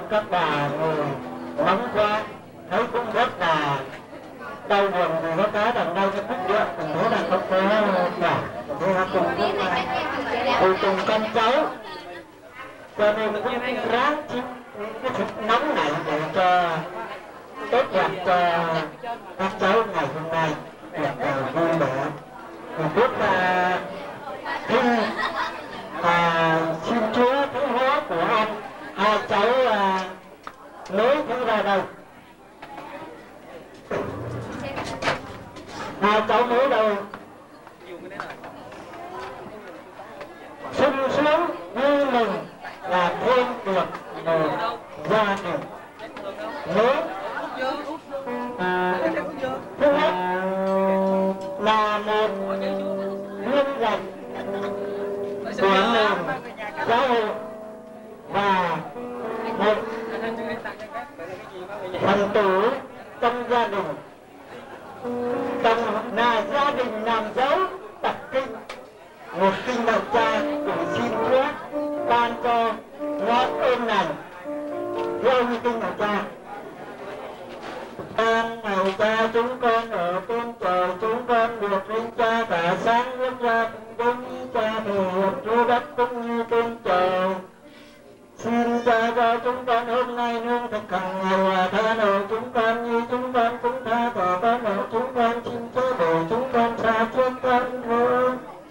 các bà ngồi nóng quá thấy cũng rất là đau buồn vì có cái đằng đây cái khúc điện mình thấy là không có cả thế là cùng con cháu cho nên cũng ráng chịu cái sự nóng này để cho tốt đẹp cho các cháu ngày hôm nay được vui vẻ. Mình biết xin Chúa cứu hóa của anh hai cháu nối thứ ra đâu. Hai cháu nối đâu sung sướng vui mừng là thêm được một gia đình nối. Thứ nhất là một nguyên gạch của nền giáo hội và một phần tử trong gia đình, trong là gia đình làm dấu tập kinh một kinh đạo cha cũng xin Chúa ban cho ngọn ơn này theo như kinh đạo cha. Ngày cha chúng con ở trên trời, chúng con được linh cha cả sáng nước ra đúng cha thì Chúa đất cũng như trên trời. Xin cha cho chúng con hôm nay nương thực hàng ngày và tha nợ chúng con như chúng con cũng tha cho con nợ chúng con, xin chớ để chúng con xa trước con thôi.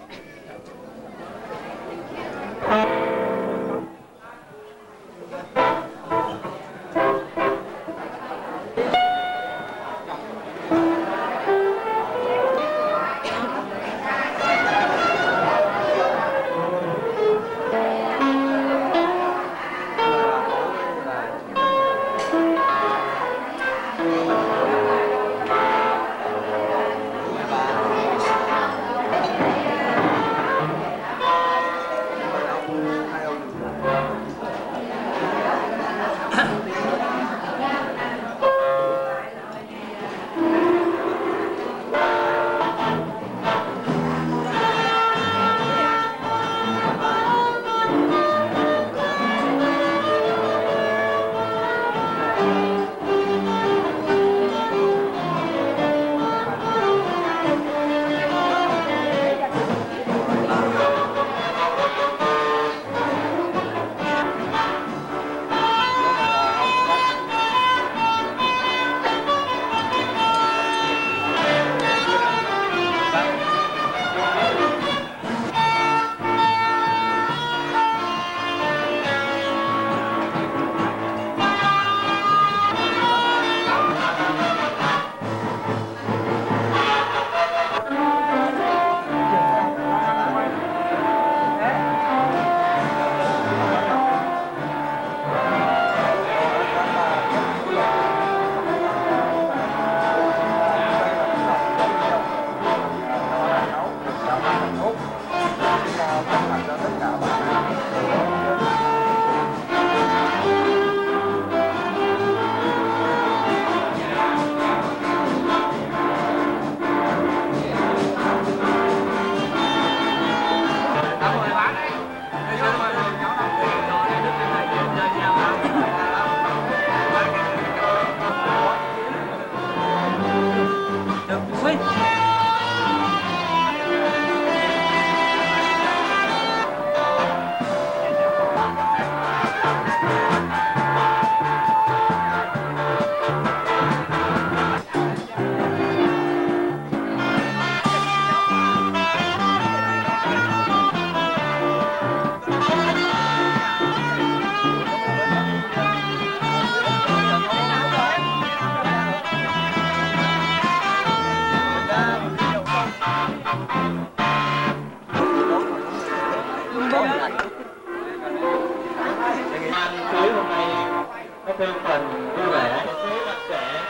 Thêm phần vui vẻ thế bạn trẻ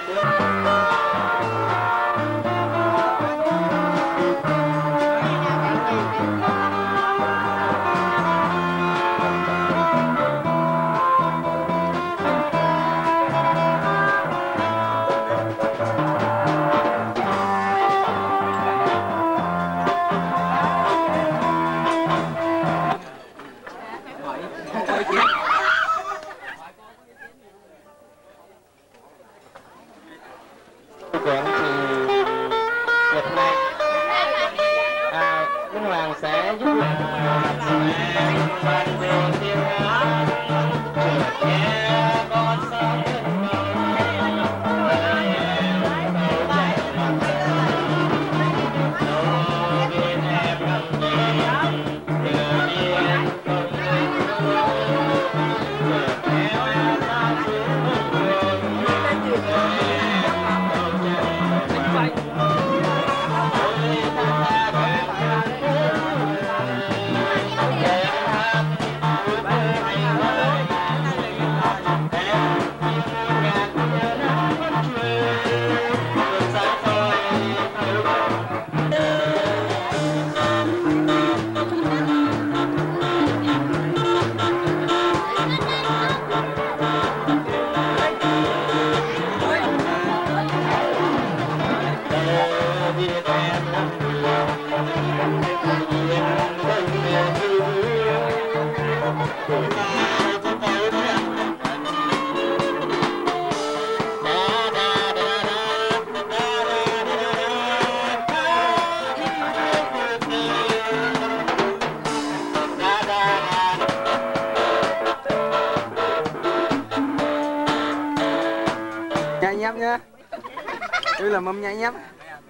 Nhai nhấp nhá. Đây là mâm nhai nhấp.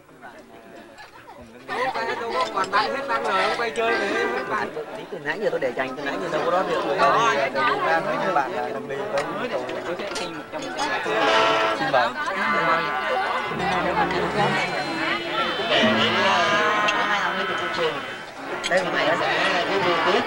Còn bạn hết băng rồi, quay chơi để hết bạn. Từ nãy giờ tôi để dành, từ nãy giờ đâu có đó được. Mấy các bạn là đồng đi với tôi sẽ xin 100%. Xin bạn. Đây cái này nó sẽ là cái điều tiết.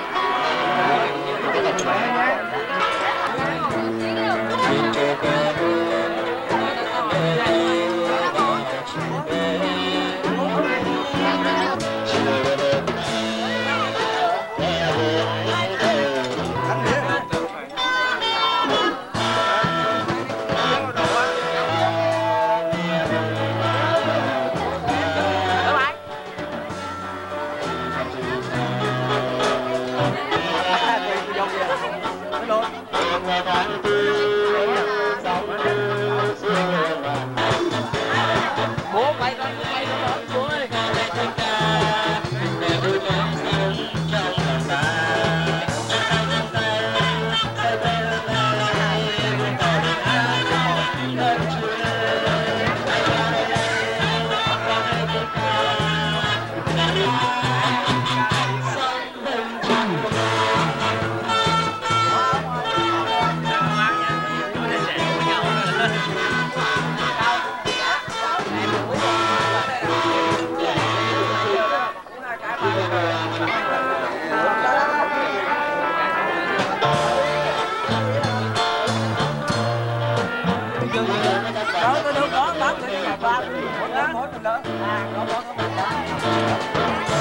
Đó, có nước đó, đó, có nước đó, có nước đó, có nước đó.